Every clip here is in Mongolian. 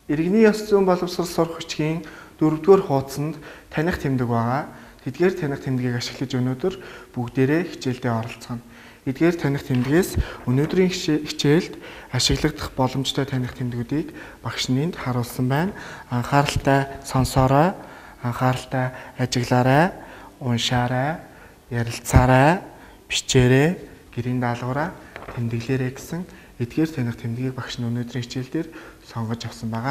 Иргэний ёс зүйн боловсрол сурах хүчгийн 4-р хуудсанд таних тэмдэг байгаа. Тэдгээр таних тэмдгийг ашиглаж өнөөдөр бүгдээрээ хичээлдээ оролцгоно. Эдгээр таних тэмдгээс өнөөдрийн хичээлд ашиглагдах боломжтой таних тэмдгүүдийг багш нэнд харуулсан байна. Анхааралтай сонсоорой, анхааралтай ажиглаарай, уншаарай, ярилцаарай, бичээрэй, гэрийн даалгавраа тэмдэглээрэй гэсэн эдгээр таних тэмдгийг багш нь өнөөдрийн хичээлдээр сонгож авсан байгаа.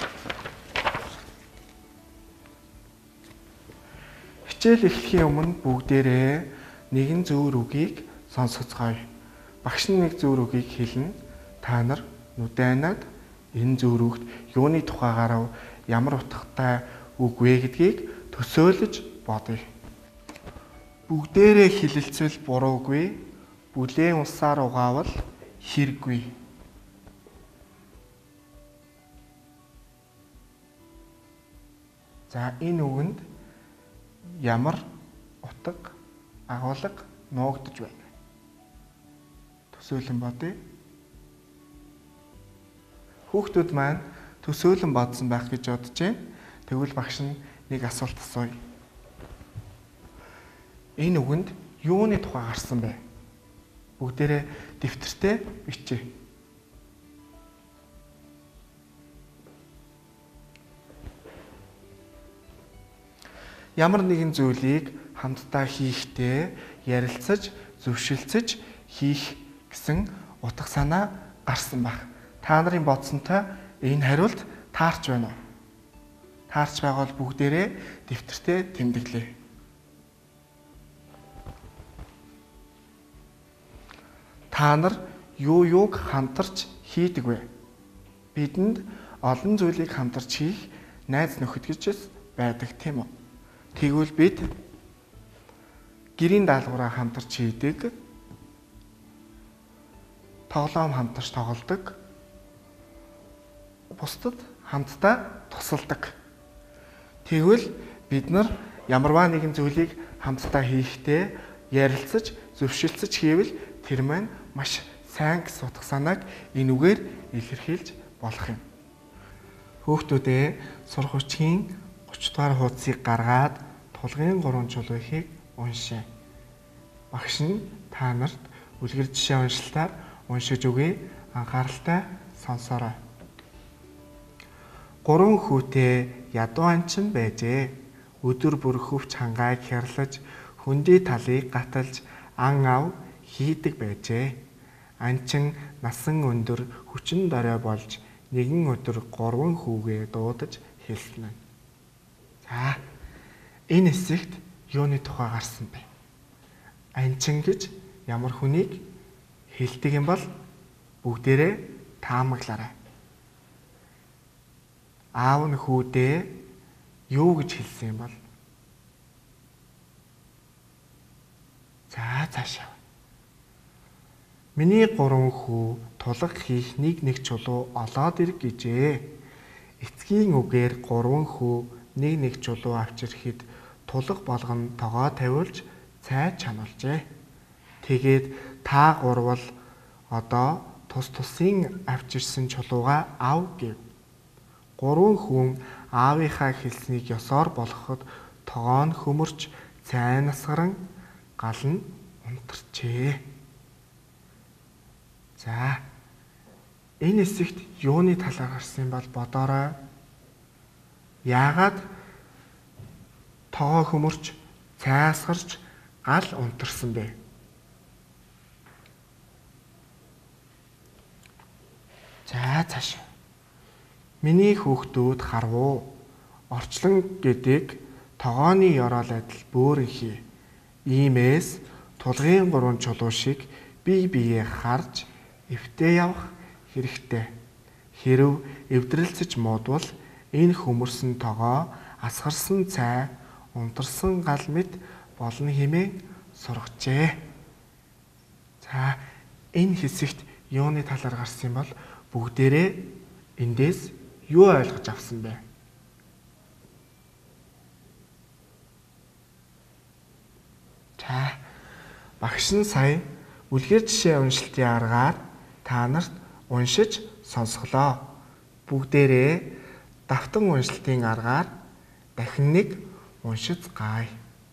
Хичээл эхлэхийн өмнө бүгдээрээ нэгэн зөв үгийг сонсгоцгоё. Багш нь нэг зөв үгийг хэлнэ. Та нар нүдэнад энэ зөв үгт юуны тухайгаар ямар утгатай үг вэ гэдгийг төсөөлөж бодъё. Бүгдээрээ хэлэлцвэл буруугүй, бүлээн усаар угаавал хэрэггүй. За энэ үгэнд ямар утга агуулга нуугдж байна? Төсөөлөн бодъё. Хүүхдүүд маань төсөөлөн бодсон байх гэж бодож байна. Тэгвэл багш нь нэг асуулт асууя. Энэ үгэнд юуны тухай гарсан бэ? Бүгдээрээ дэвтэртээ бичээ. Ямар нэгэн зүйлийг хамтдаа хийхдээ ярилцаж, зөвшөлдсөж хийх гэсэн утга санаа гарсан баг. Та нарын бодсонтой энэ хариулт таарч байна уу? Таарч байгаа бол бүгдээрээ дэвтэртээ тэмдэглэе. Та нар юуг хамтарч хийдэг вэ? Бидэнд олон зүйлийг хамтарч хийх найз нөхөд гэж байдаг тийм үү? Тэгвэл бид гэрийн даалгавраа хамтарч хийдэг, тоглоом хамтарч тоглодог, бусдад хамтдаа тусалдаг. Тэгвэл бид нар ямарваа нэгэн зүйлийг хамтдаа хийхдээ ярилцаж, зөвшөлдсөж хийвэл тэр маань маш сайн гэсэн утга санааг энэ үгээр илэрхийлж болох юм. Хүүхдүүдээ сурах хүчгийн 30 дугаар хуудсыг гаргаад тулгын 3 чулуухыг уншъя. Багш нь та нарт үлгэр жишээ уншилтаар уншиж өгье. Анхааралтай сонсоорой. 3 хүүтэй ядуу анчин байжээ. Өдөр бүр хөвч хангааг хярлаж, хөндий талыг гаталж, ан ав хийдэг байжээ. Анчин насан өндөр хүчин дорой болж нэгэн өдөр 3 хүүгээ дуудаж хэлсэн. За энэ хэсэгт юуны тухай гарсан бэ? Анчин гэж ямар хүнийг хэлдэг юм бол бүгдээрээ таамаглаарай. Аав нь хүүдээ юу гэж хэлсэн юм бол? За цаашаа. Миний 3 хүү тулга хийх нэг чулуу олоод ир гэжээ. Эцгийн үгээр 3 хүү нэг чулуу авчирхэд тулга болгон тогоо тавиулж цай чануулжээ. Тэгээд та 3 бол одоо тусын авчирсан чулуугаа ав гэв. 3 хүн аавынхаа хэлснийг ёсоор болгоход тогоо нь хөмөрч цай насгаран гал нь унтарчээ. За энэ хэсэгт юуны талаар гарсан бол бодоорой. Яагаад тогоо хөмөрч цай асгарч гал унтарсан бэ? За цааш. Миний хүүхдүүд харвуу. Орчлон гэдэг тогооны ёроол адил бөөрөнхий. Иймээс тулгын 3 чулуу шиг бие биеэ харж эвтээ явах хэрэгтэй. Хэрв эвдрэлцэж муудвал энэ хөмөрсөн тогоо, асгарсан цай, унтарсан гал мэт болно хэмээн сургажээ. За энэ хэсэгт юуны талаар гарсан юм бол бүгдээрээ эндээс юу ойлгож авсан бэ? За багш нь сая үлгэр жишээ уншилтын аргаар та нарт уншиж сонсголоо. Бүгдээрээ давтан уншилтын аргаар дахин нэг уншицгаая.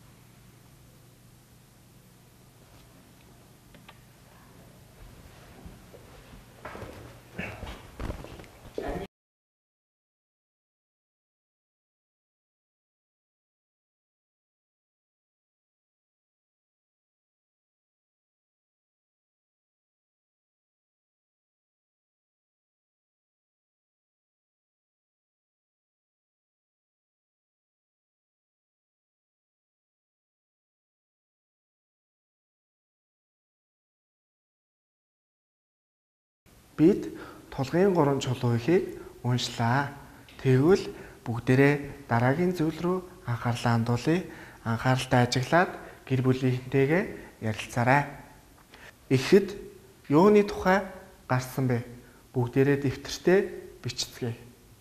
Бид тулгын 3 чулуухийг уншлаа. Тэгвэл бүгдээрээ дараагийн зүйл рүү анхаарлаа хандуулъя. Анхааралтай ажиглаад гэр бүлийнхэнтэйгээ ярилцаарай. Ихэд юуны тухай гарсан бэ? Бүгдээрээ дэвтэртээ бичцгээе.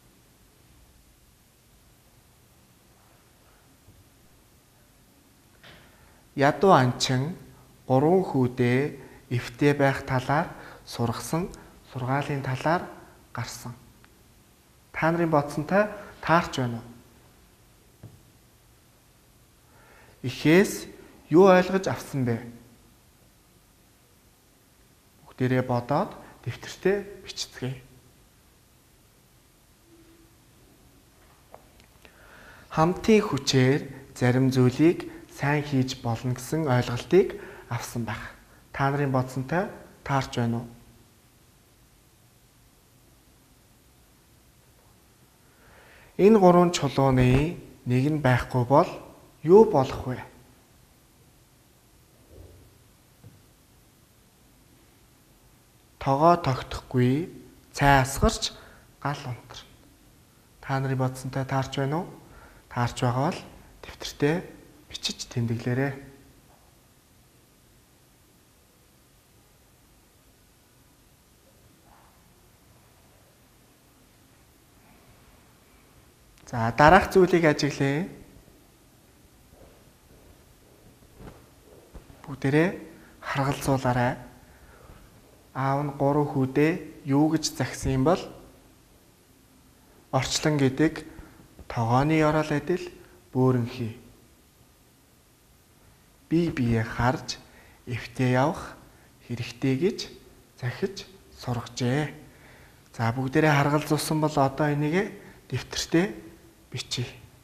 Ядуу анчин 3 хүүдээ эвтэй байх талаар сургасан сургаалын талаар гарсан. Та нарын бодсонтой таарч байна уу? Ихээс юу ойлгож авсан бэ? Бүгдээрээ бодоод дэвтэртээ бичцгээе. Хамтын хүчээр зарим зүйлийг сайн хийж болно гэсэн ойлголтыг авсан байх. Та нарын бодсонтой таарч байна уу? Энэ 3 чулууны нэг нь байхгүй бол юу болох вэ? Тогоо тогтохгүй, цай асгарч гал унтарна. Та нарын бодсонтой таарч байна уу? Таарч байгаа бол дэвтэртээ бичиж тэмдэглээрэй. За дараах зүйлийг ажиглая. Бүгдээрээ харгалзуулаарай. Аав нь 3 хүүдээ юу гэж загсан юм бол орчлон гэдэг тогооны орол адил бөөрөнхий. Бие биеэ харж эвтээ явах хэрэгтэй гэж захиж сургажээ. За бүгдээрээ харгалзуулсан бол одоо энийг дэвтэртээ бичиж.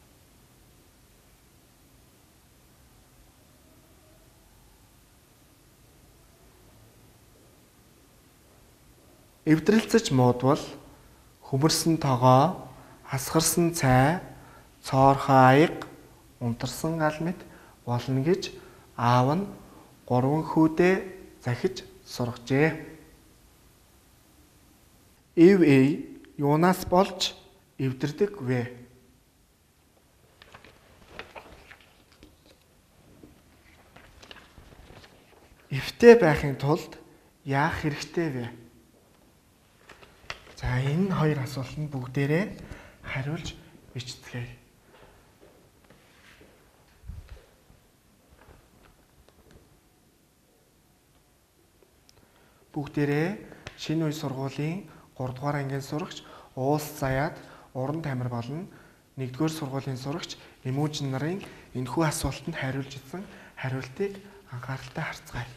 Эвдрэлцэж муудвал хөмөрсөн тогоо, хасгарсан цай, цоорхоо аяга, унтарсан гал мэт болно гэж аав нь 3 хүүдээ захиж сургажээ. Эв юунаас болж эвдэрдэг вэ? Эвтэй байхын тулд яах хэрэгтэй вэ? За энэ 2 асуултанд бүгдээрээ хариулж бичцгээе. Бүгдээрээ шинэ үе сургуулийн 3 дугаар ангийн сурагч Уус Заяат, Уран Тамир болон 1-р сургуулийн сурагч Эмүүжин нарын энэхүү асуултанд хариулж ирсэн хариултыг анхааралтай харцгаая.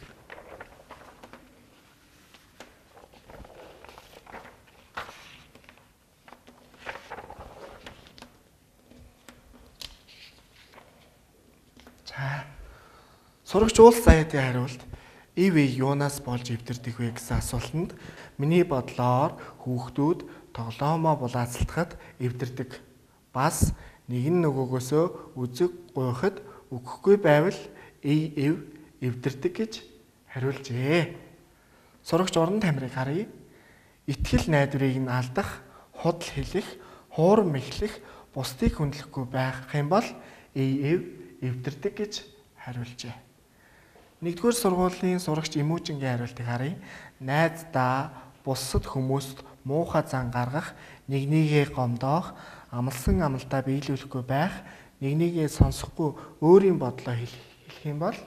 За сурагч Уус Заяатын хариулт ив юунаас болж эвдэрдэг вэ гэсэн асуултанд миний бодлоор хүүхдүүд тоглоомоо булаацалтахад эвдэрдэг. Бас нэг нь нөгөөгөөсөө үзэг гуйхад өгөхгүй байвал эвдэрдэг гэж хариулжээ. Сурагч Уран Тамирыг харъя. Итгэл найдварыг нь алдах, худал хэлэх, хуурам мэхлэх, бусдыг хүндлэхгүй байх юм бол эвдэрдэг гэж хариулжээ. 1-р сургуулийн сурагч Эмүүжингийн хариултыг харъя. Найздаа бусад хүмүүст муухай зан гаргах, нэгнийгээ гомдоох, амлсан амлалтаа биелүүлэхгүй байх, нэгнийгээ сонсохгүй өөрийн бодлоо хэлэх юм бол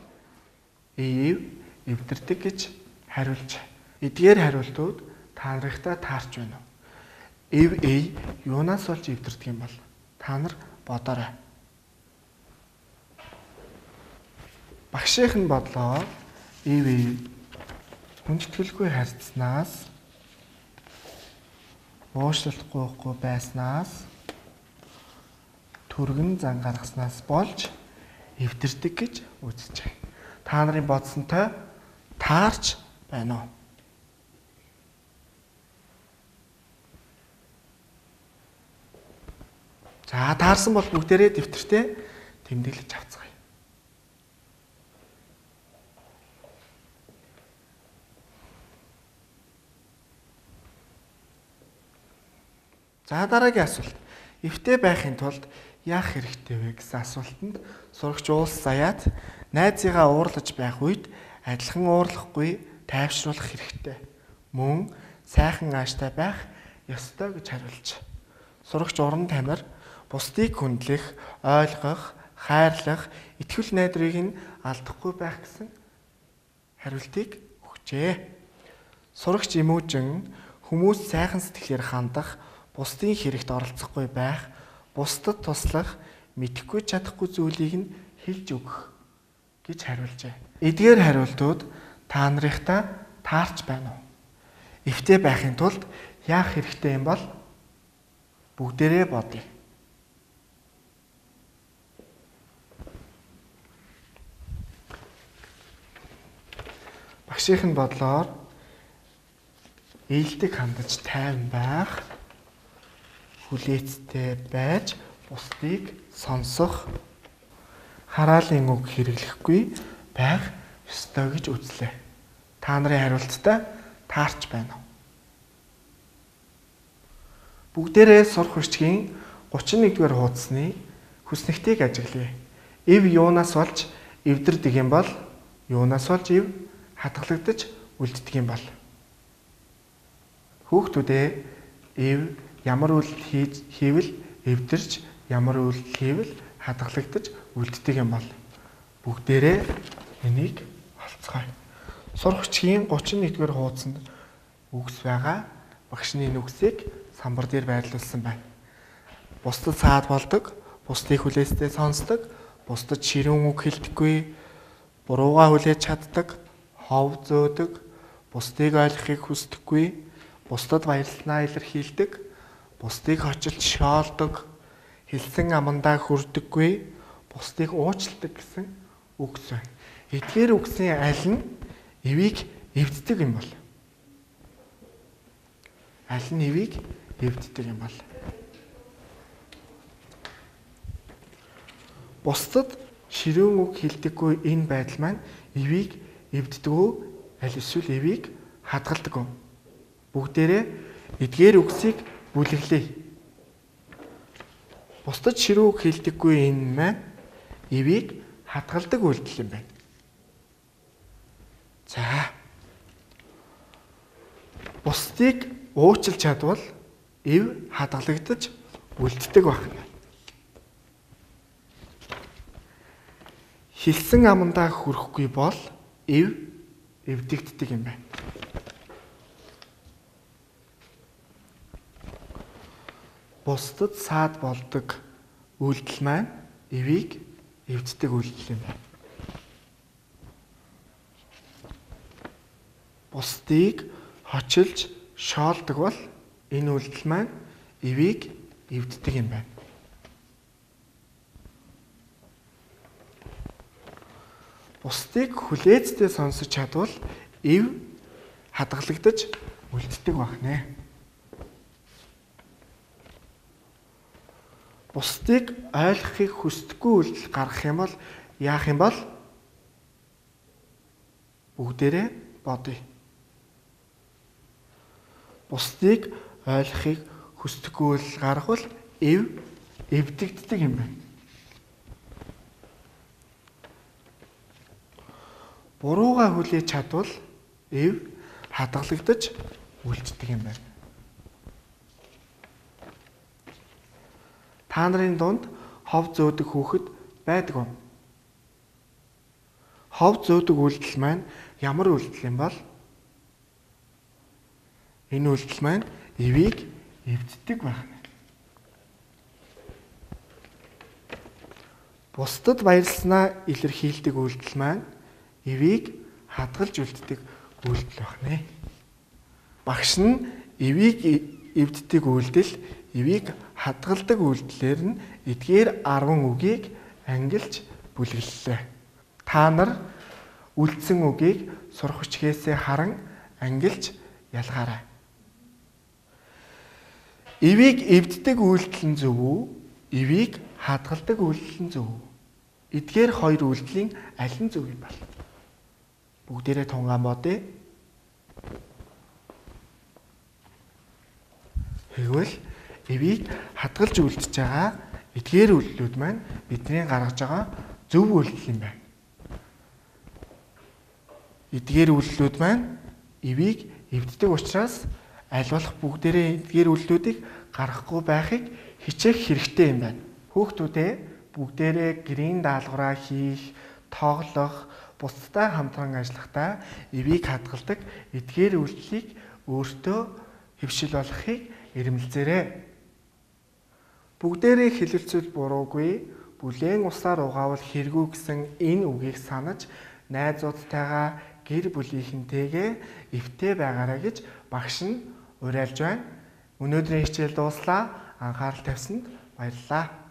эвдэрдэг гэж хариулж. Эдгээр хариултууд та нартай таарч байна уу? эв эй юунаас болж эвдэрдэг юм бол? Та нар бодоорой. Багшийнх нь бодлоо эв эй хүндэтгэлгүй харьцснаас уушлахгүй байснаас түргэн зан гаргаснаас болж эвдэрдэг гэж үзэж байна. Та нарын бодсонтой таарч байна уу? За таарсан бол бүгдээрээ дэвтэртээ тэмдэглэж авцгаая. За дараагийн асуулт. Эвтэй байхын тулд яах хэрэгтэй вэ гэсэн асуултанд сурагч уулс заяат найзыгаа уурлаж байх үед адилхан уурлахгүй тайвшруулах хэрэгтэй. Мөн сайхан ааштай байх ёстой гэж хариулж. Сурагч уран тамир бусдыг хүндлэх, ойлгох, хайрлах, итгэл найдрыг нь алдахгүй байх гэсэн хариултыг өгчээ. Сурагч Эмүүжин хүмүүс сайхан сэтгэлээр хандах, бусдын хэрэгт оролцохгүй байх, бусдад туслах, мэдэхгүй чадахгүй зүйлийг нь хэлж өгөх гэж хариулжээ. Эдгээр хариултууд та нарынхаа таарч байна уу? Эвтэй байхын тулд яах хэрэгтэй юм бол? Бүгдээрээ бодъё. Багшийнх нь бодлоор ээлдэг хандаж тайван байх, хүлээцтэй байж бусдыг сонсох, хараалын үг хэрэглэхгүй байх ёстой гэж үзлээ. Та нарын хариулттай таарч байна уу? Бүгдээрээ сурах хүчгийн 31-р хуудасны хүснэгтийг ажиглая. Эв юунаас болж эвдэрдэг юм бол? Юунаас болж эв хадгалагдаж үлддэг юм бол? Хүүхдүүдээ эв ямар үйлдэл хийвэл эвдэрч, ямар үйлдэл хийвэл хадгалагдаж үлддэг юм бол? Бүгдээрээ энийг олцгоё. Сурах хүчгийн 31-р хуудасанд үгс байгаа. Багшны үгсийг самбар дээр байрлуулсан байна. Бусдад саад болдог, бусдыг хүлээстэй сонсдог, бусдад ширүүн үг хэлдэггүй, буруугаа хүлээж чаддаг, хов зөөдөг, бусдыг ойлгохыг хүсдэггүй, бусдад баярлалаа илэрхийлдэг, бусдыг хочилж шоолдог, хэлсэн амандаа хүрдэггүй, бусдыг уучладаг гэсэн үгс байна. Эдгээр үгсийн аль нь эвийг эвддэг юм бол? Аль нь эвийг эвддэг юм бол? Бусдад ширүүн үг хэлдэггүй энэ байдал маань эвийг эвддэг үү? Аль эсвэл эвийг хадгалдаг үү? Бүгдээрээ эдгээр үгсийг бүлэглэе. Бусдад ширүүн үг хэлдэггүй энэ маань эвийг хадгалдаг үйлдэл юм байна. За. Бусдыг уучлж чадвал эв хадгалагдаж үлддэг байна. Хэлсэн амандаа хүрэхгүй бол эв эвдэгддэг юм байна. Бусдад саад болдог үйлдэл маань эвийг эвддэг үйлдэл юм байна. Бусдыг хочилж шоолдог бол энэ үйлдэл маань эвийг эвддэг юм байна. Бусдыг хүлээцтэй сонсож чадвал эв хадгалагдаж үлддэг байна. Бусдыг ойлгохыг хүсдэггүй үйлдэл гаргах юм бол яах юм бол? Бүгдээрээ бодъё. Бусдыг ойлгохыг хүсдэггүй үйлдэл гаргавал эв эвдэгддэг юм байна. Буруугаа хүлээж чадвал эв хадгалагдаж үлддэг юм байна. Та нарын дунд хов зөөдөг хүүхэд байдаг уу? Хов зөөдөг үйлдэл маань ямар үйлдэл юм бол? Энэ үйлдэл маань эвийг эвддэг байна. Бусдад баярлснаа илэрхийлдэг үйлдэл маань эвийг хадгалж үлддэг үйлдэл байна. Багш нь эвийг эвддэг үйлдэл, эвийг хадгалдаг үйлдэлээр нь эдгээр 10 үгийг ангилж бүлэглэлээ. Та нар үлдсэн үгийг сурах хүчгээсээ харан ангилж ялгаарай. Эвийг эвддэг үйлдэл нь зөв үү? Эвийг хадгалдаг үйлдэл нь зөв үү? Эдгээр хоёр үйлдэлийн аль нь зөв юм бол? Бүгдээрээ тунгаан бодъё. Тэгвэл эвийг хадгалж үлдэж байгаа эдгээр үйлдэлүүд маань бидний гаргаж байгаа зөв үйлдэл юм байна. Эдгээр үйлдэлүүд маань эвийг эвддэг учраас аль болох бүгдээрээ эдгээр үйлдэлүүдийг гаргахгүй байхыг хичээх хэрэгтэй юм байна. Хүүхдүүдээ бүгдээрээ гэрийн даалгавраа хийх, тоглох, бусдтай хамтран ажиллахдаа эвийг хадгалдаг эдгээр үйлдэлийг өөртөө хэвшил болгохыг эрмэлзээрэй. Бүгдээрээ хэлэлцвэл буруугүй, бүлээн усаар угаавал хэрэггүй гэсэн энэ үгийг санаж найзуудтайгаа гэр бүлийнхэнтэйгээ эвтэй байгаарай гэж багш нь уриалж байна. Өнөөдрийн хичээл дууслаа. Анхаарал тавьсанд баярлалаа.